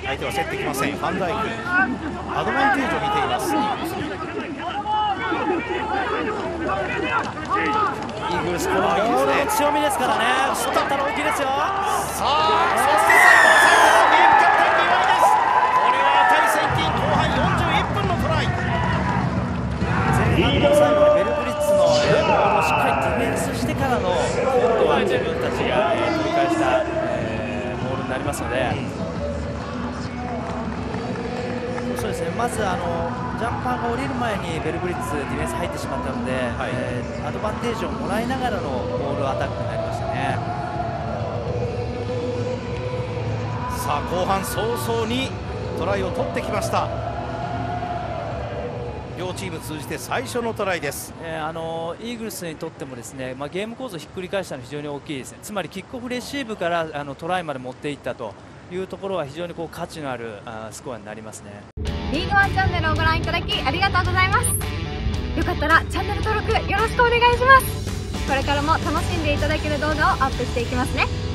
相手は競ってきません。ファンダイクアドバンテージを見ています。 イーグルス、このモールの強みですからね、取ったら大きいですよ。 さあ、そして最後ゲームキャプテンの岩井です。これは値千金、後半41分のトライ。 前半の最後にベルブリッツのボールをしっかりディフェンスしてからの、今度は自分たちが取り返したボールになりますので、そうですね、まずジャンパーが降りる前にベルブリッツディフェンス入ってしまったので、アドバンテージをもらいながらのボールアタックになりましたね。 さあ後半早々にトライを取ってきました。両チーム通じて最初のトライです。 イーグルスにとってもですね、ゲーム構造をひっくり返したのは非常に大きいですね。つまりキックオフレシーブからトライまで持っていったというところは非常に価値のあるスコアになりますね。 リーグワンチャンネルをご覧いただきありがとうございます。よかったらチャンネル登録よろしくお願いします。これからも楽しんでいただける動画をアップしていきますね。